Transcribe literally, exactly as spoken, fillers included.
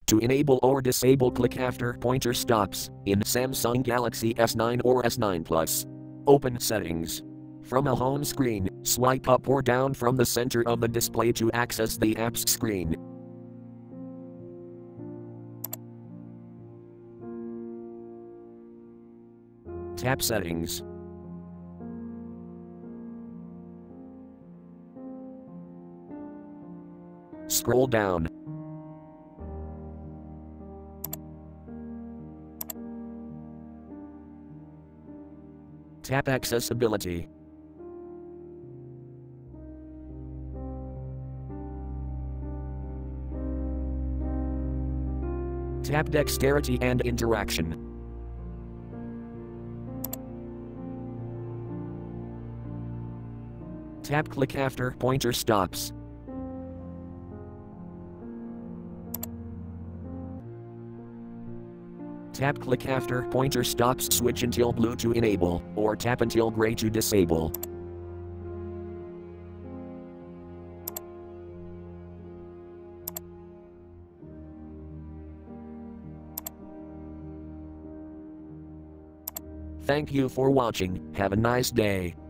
To enable or disable click after pointer stops in Samsung Galaxy S nine or S nine Plus. Open Settings. From a home screen, swipe up or down from the center of the display to access the apps screen. Tap Settings. Scroll down. Tap Accessibility. Tap Dexterity and Interaction. Tap Click after pointer stops. Tap Click after pointer stops, switch until blue to enable, or tap until gray to disable. Thank you for watching, have a nice day.